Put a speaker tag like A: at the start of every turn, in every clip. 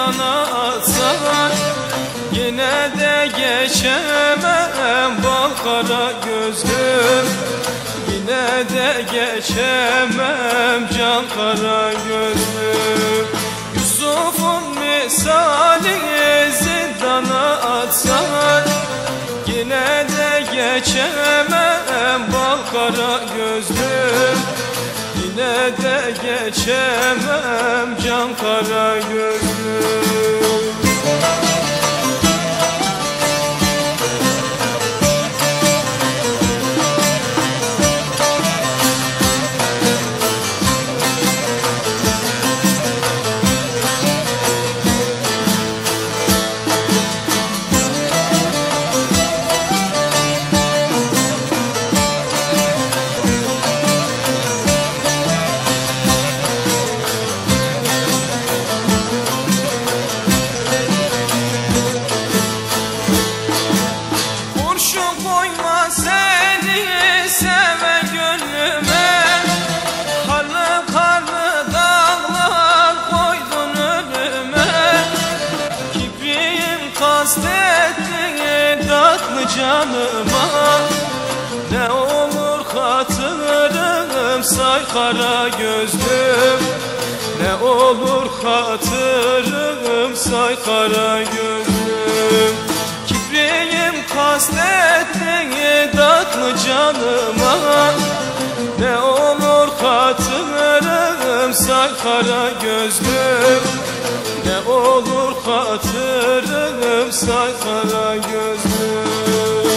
A: zindana atsan yine de geçemem bal kara gözlüm, yine de geçemem can kara gözlüm. Yusuf'un misali zindana atsan yine de geçemem bal kara gözlüm, yine de geçemem can kara gözlüm. Kastettin tatlı canıma, ne olur hatırım say kara gözlüm, ne olur hatırım say kara gözlüm. Kipriyim kastettin tatlı canıma, ne olur hatırım say kara gözlüm, ne olur hatırım say kara gözlüm.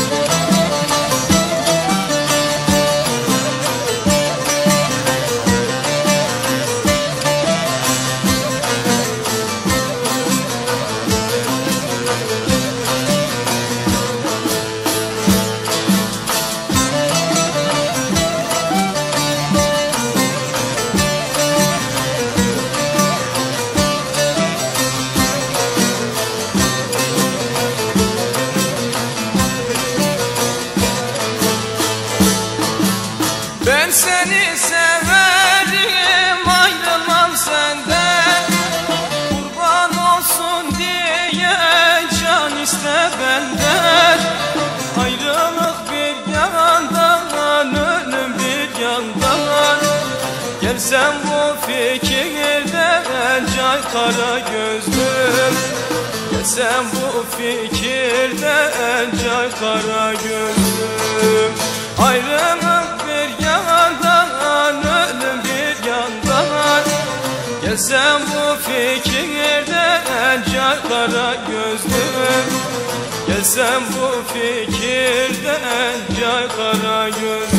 A: Ben seni severim, ayrılmam senden, kurban olsun diye can iste benden. Ayrılık bir yandan, ölüm bir yandan, gelsem bu fikirden cay kara gözlüm, gelsem bu fikirden cay kara gözlüm. Ayrılık bir yandan, ölüm bir yandan, gelsem bu fikirden cay kara gözlüm, gelsem bu fikirden cay kara gözlüm.